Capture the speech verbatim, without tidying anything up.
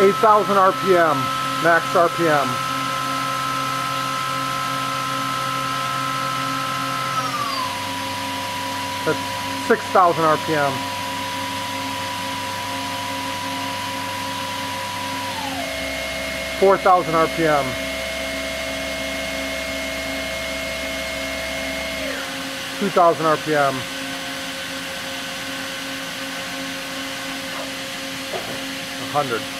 eight thousand R P M, max R P M. That's six thousand R P M. four thousand R P M. two thousand R P M. one hundred.